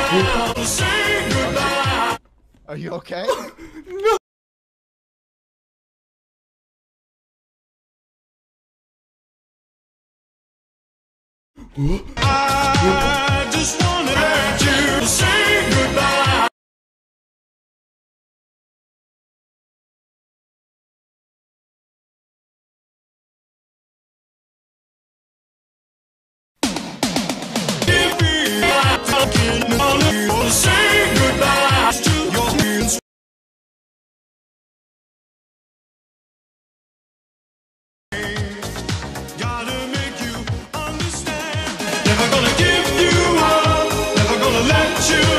Say goodbye. Are you okay? I just wanna let you say goodbye. If we are talking on the phone, say goodbye to your friends. Gotta make you understand. Never gonna give you up. Never gonna let you